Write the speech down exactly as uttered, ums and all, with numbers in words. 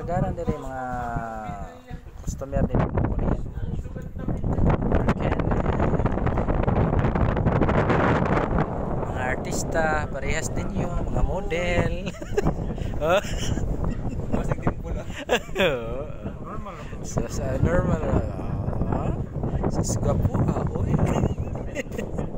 kasagaran diri mga customer diri mga Korean. Mga artista, parehas din yun, mga model. Oh. Masig din pula. Normal. So, sa normal. Ah, sa sgapo ah, oy.